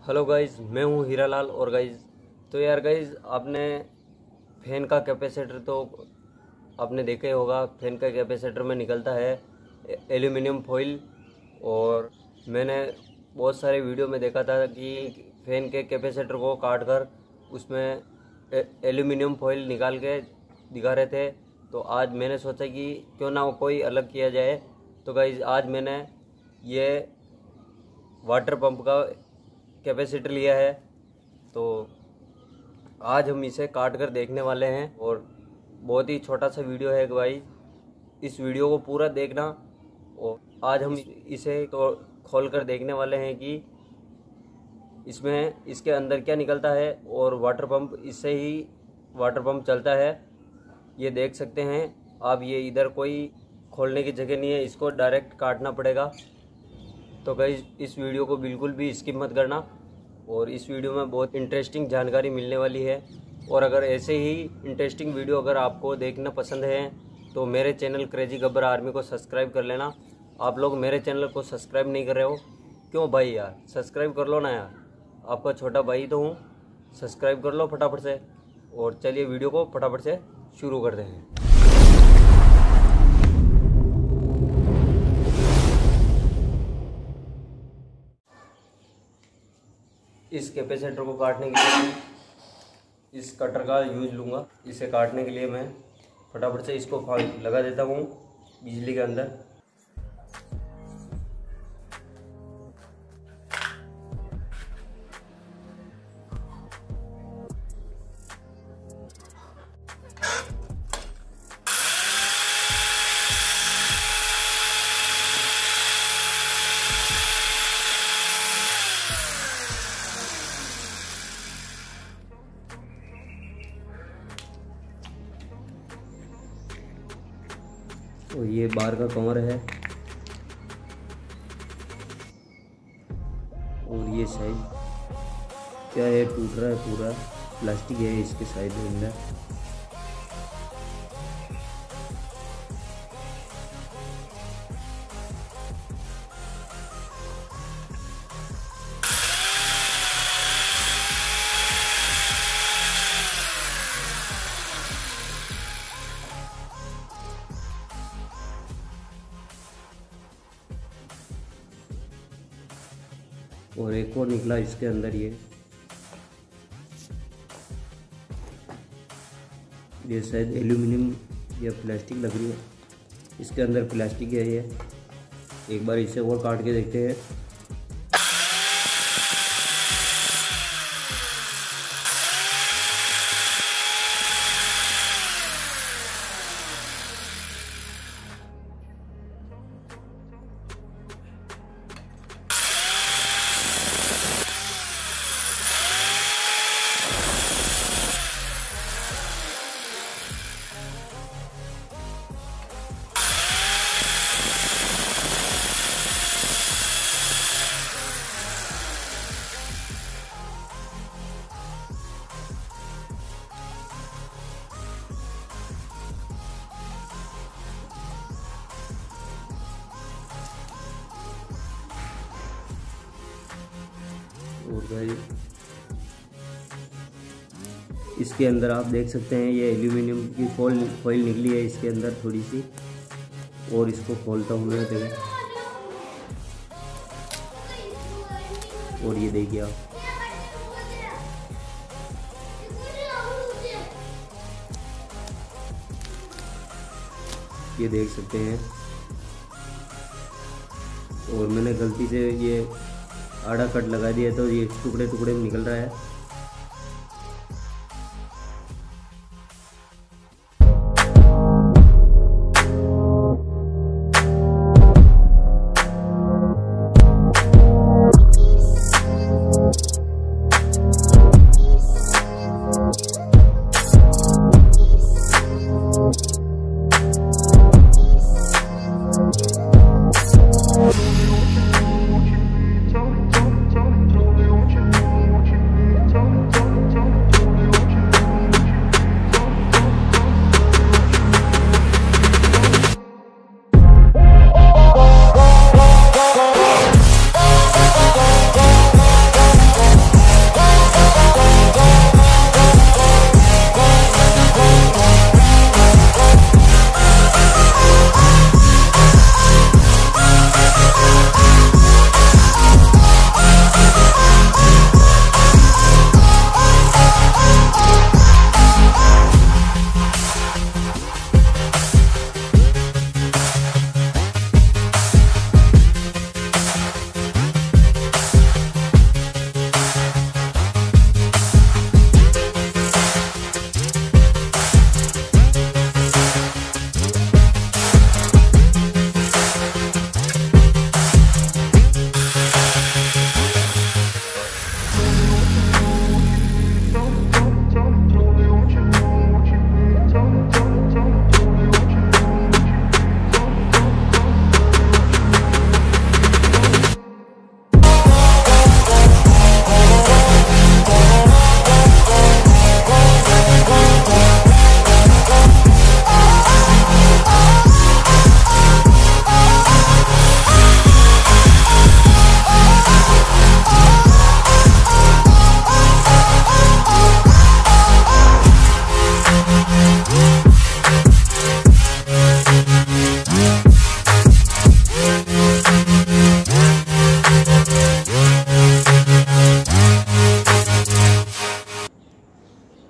Hello guys, मैं हूँ हीरालाल। और गाइज़ तो यार गाइज़, आपने फ़ैन का कैपेसिटर तो आपने देखा ही होगा। फ़ैन का कैपेसिटर में निकलता है एल्यूमिनियम फॉइल। और मैंने बहुत सारे वीडियो में देखा था कि फ़ैन के कैपेसिटर को काट कर उसमें एल्यूमिनियम फॉइल निकाल के दिखा रहे थे। तो आज मैंने सोचा कि क्यों ना कोई अलग किया जाए। तो गाइज़ आज मैंने ये वाटर पंप का कैपेसिटर लिया है। तो आज हम इसे काट कर देखने वाले हैं। और बहुत ही छोटा सा वीडियो है भाई, इस वीडियो को पूरा देखना। और आज हम इसे तो खोल कर देखने वाले हैं कि इसके अंदर क्या निकलता है और वाटर पंप इससे ही वाटर पंप चलता है। ये देख सकते हैं आप, ये इधर कोई खोलने की जगह नहीं है, इसको डायरेक्ट काटना पड़ेगा। तो गाइस इस वीडियो को बिल्कुल भी स्किप मत करना। और इस वीडियो में बहुत इंटरेस्टिंग जानकारी मिलने वाली है। और अगर ऐसे ही इंटरेस्टिंग वीडियो अगर आपको देखना पसंद है तो मेरे चैनल क्रेजी गब्बर आर्मी को सब्सक्राइब कर लेना। आप लोग मेरे चैनल को सब्सक्राइब नहीं कर रहे हो, क्यों भाई यार? सब्सक्राइब कर लो ना यार, आपका छोटा भाई तो हूँ। सब्सक्राइब कर लो फटाफट से। और चलिए वीडियो को फटाफट से शुरू करते हैं। इस कैपेसिटर को काटने के लिए इस कटर का यूज लूँगा। इसे काटने के लिए मैं फटाफट से इसको लगा देता हूँ बिजली के अंदर। और ये बार का कवर है और ये साइड क्या है, टूट रहा है पूरा। प्लास्टिक है इसके साइड में अंदर। और एक और निकला इसके अंदर। ये शायद एल्यूमिनियम या प्लास्टिक लग रही है। इसके अंदर प्लास्टिक है ये। एक बार इसे और काट के देखते हैं। और भाई इसके अंदर आप देख सकते हैं ये एल्यूमिनियम की फॉइल निकली है इसके अंदर थोड़ी सी। और इसको खोलता हूँ मैं, देखिए। और ये देखिए आप, ये देख सकते हैं। और मैंने गलती से ये आड़ा कट लगा दिया तो ये टुकड़े टुकड़े में निकल रहा है।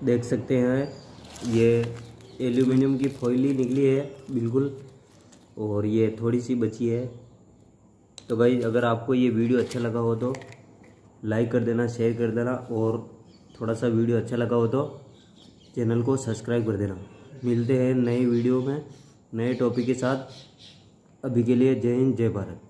देख सकते हैं ये एल्यूमिनियम की फॉइल ही निकली है बिल्कुल, और ये थोड़ी सी बची है। तो गाइस अगर आपको ये वीडियो अच्छा लगा हो तो लाइक कर देना, शेयर कर देना, और थोड़ा सा वीडियो अच्छा लगा हो तो चैनल को सब्सक्राइब कर देना। मिलते हैं नए वीडियो में नए टॉपिक के साथ। अभी के लिए जय हिंद, जय भारत।